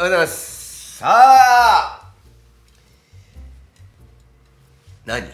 ございます。さあ何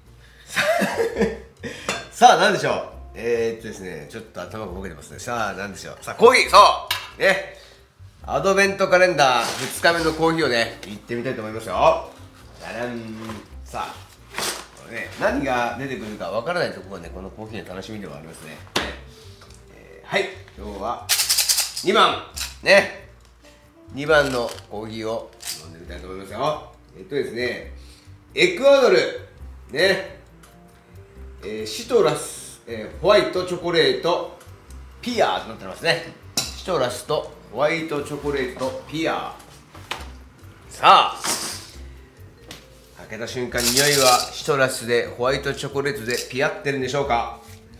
さあ何でしょう。ですね、ちょっと頭がボケてますね。さあ何でしょう。さあコーヒー、そうね、アドベントカレンダー2日目のコーヒーをね、いってみたいと思いますよ。じゃらん。さあこれね、何が出てくるかわからないところがね、このコーヒーの楽しみではありますね。はい、今日は2番ね、2番のコーヒーを飲んでみたいと思いますよ。ですね、エクアドルね、シトラス、ホワイトチョコレートピアーとなってますね。シトラスとホワイトチョコレートピアー。さあ開けた瞬間、匂いはシトラスでホワイトチョコレートでピアってるんでしょうか。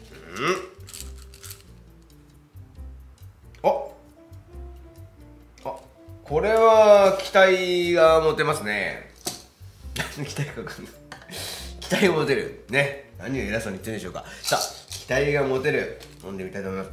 これは期待が持てますね。何期待か分かんない。期待が持てるね。何を偉そうに言ってるんでしょうか。さあ期待が持てる、飲んでみたいと思います。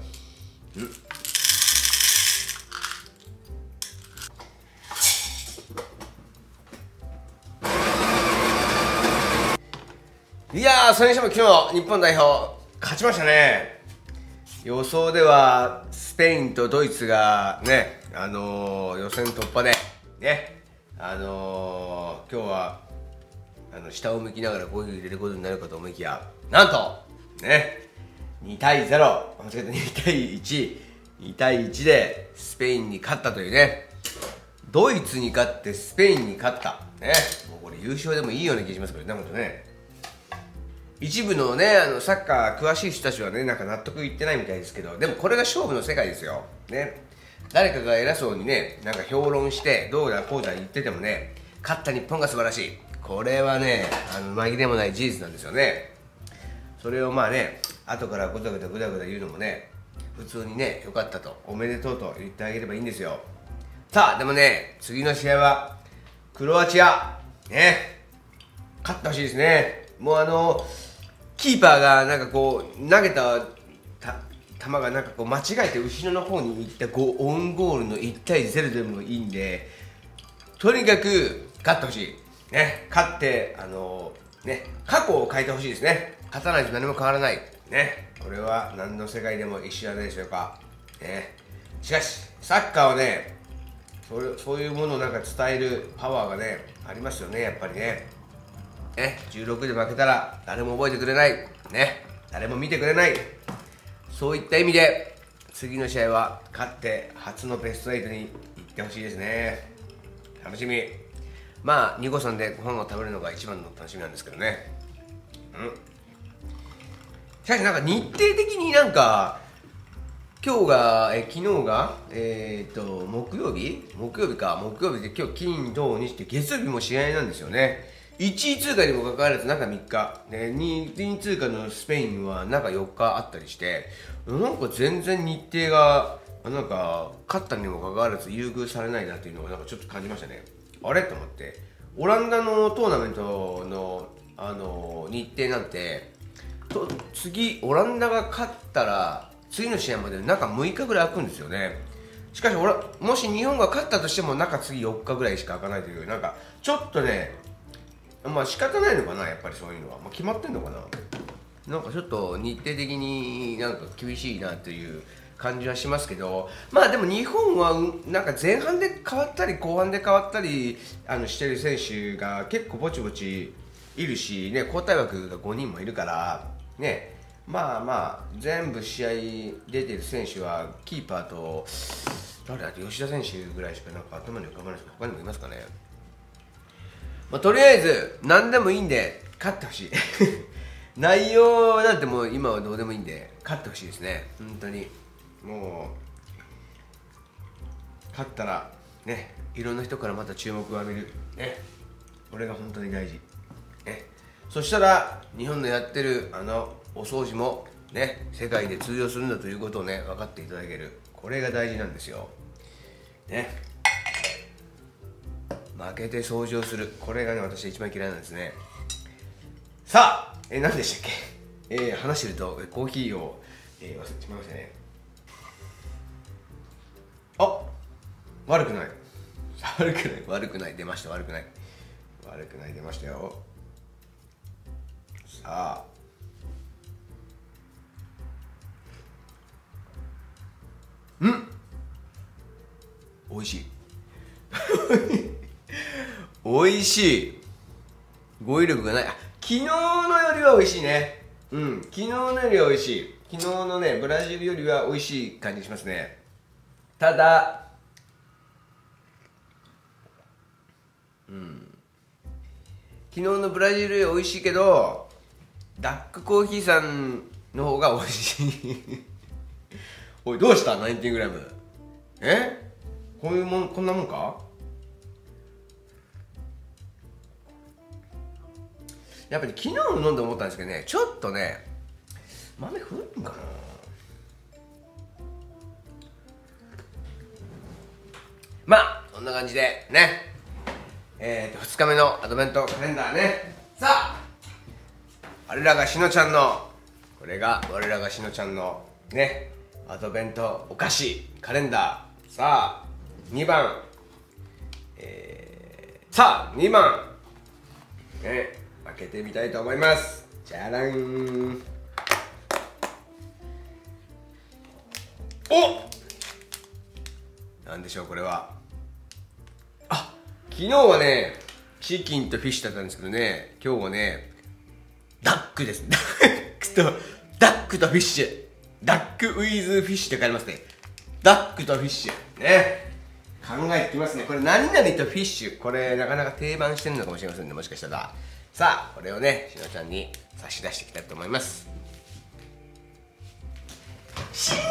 いやー、それにしても昨日日本代表勝ちましたね。予想ではスペインとドイツがね、予選突破でね、今日は下を向きながらコーヒーを入れることになるかと思いきや、なんとね、2対0、間違えた、2対1、2対1でスペインに勝ったというね。ドイツに勝ってスペインに勝ったね。もうこれ優勝でもいいような気がしますけどね、本当ね。一部のね、サッカー詳しい人たちはね、なんか納得いってないみたいですけど、でもこれが勝負の世界ですよね。誰かが偉そうにね、なんか評論してどうだこうだ言っててもね、勝った日本が素晴らしい、これはね、紛れもない事実なんですよね。それをまあね、後からぐだぐだぐだぐだ言うのもね、普通にね、よかったと、おめでとうと言ってあげればいいんですよ。さあでもね、次の試合はクロアチアね、勝ってほしいですね。もうキーパーがなんかこう投げた球がなんかこう間違えて後ろの方に行ったオウンゴールの1対0でもいいんで、とにかく勝ってほしいね。勝ってね、過去を変えてほしいですね。勝たないと何も変わらないね。これは何の世界でも一緒じゃないでしょうかね。しかしサッカーはね、そういうものをなんか伝えるパワーがねありますよね、やっぱりね。16で負けたら誰も覚えてくれないね、誰も見てくれない、そういった意味で次の試合は勝って初のベスト8に行ってほしいですね。楽しみ。まあ2号さんでご飯を食べるのが一番の楽しみなんですけどね。しかしなんか日程的になんか今日が昨日が木曜日で、今日金土日って月曜日も試合なんですよね。1位通過にもかかわらず中3日、2位通過のスペインは中4日あったりして、なんか全然日程がなんか勝ったにもかかわらず優遇されないなっていうのをなんかちょっと感じましたね。あれと思って、オランダのトーナメントの日程なんて次オランダが勝ったら次の試合まで中6日ぐらい空くんですよね。しかしもし日本が勝ったとしても中次4日ぐらいしか空かないという、なんかちょっとね、まあ仕方ないのかな、やっぱりそういうのは、決まってんのかな。なんかちょっと日程的になんか厳しいなという感じはしますけど、まあでも日本はなんか前半で変わったり後半で変わったりしてる選手が結構ぼちぼちいるしね、交代枠が5人もいるからね、まあ全部試合出てる選手はキーパーと誰だって吉田選手ぐらいしかなんか頭に浮かばないですけど、他にもいますかね。とりあえず何でもいいんで勝ってほしい内容なんてもう今はどうでもいいんで勝ってほしいですね。本当にもう勝ったらね、いろんな人からまた注目を浴びるね、これが本当に大事ね。そしたら日本のやってるお掃除もね、世界で通用するんだということをね分かっていただける、これが大事なんですよね。負けて掃除をする、これがね私は一番嫌いなんですね。さあ、何でしたっけ、話してるとコーヒーを、忘れてしまいましたね。悪くない。 悪くない、悪くない、出ました、悪くない、悪くない、出ましたよ。さあ、美味しい美味しい。語彙力がない。昨日のよりは美味しいね。昨日のよりは美味しい。昨日のねブラジルよりは美味しい感じしますね。ただ昨日のブラジルより美味しいけど、ダックコーヒーさんの方が美味しいおい、どうした19グラム。こういうもん、こんなもんか。やっぱり昨日も飲んで思ったんですけどね、ちょっとね豆古いんかな。まあこんな感じでね、2日目のアドベントカレンダーね。さあ、我らがしのちゃんの、これが我らがしのちゃんのねアドベントお菓子カレンダー。さあ2番、さあ2番ね、開けてみたいと思います。じゃらん。お、なんでしょうこれは。あ、昨日はねチキンとフィッシュだったんですけどね、今日はねダックです。ダックとフィッシュ、ダックウィズフィッシュって書いてますね。ダックとフィッシュね、考えてきますね。これ何々とフィッシュ、これなかなか定番してるのかもしれませんね、もしかしたら。さあこれをねしのちゃんに差し出していきたいと思います。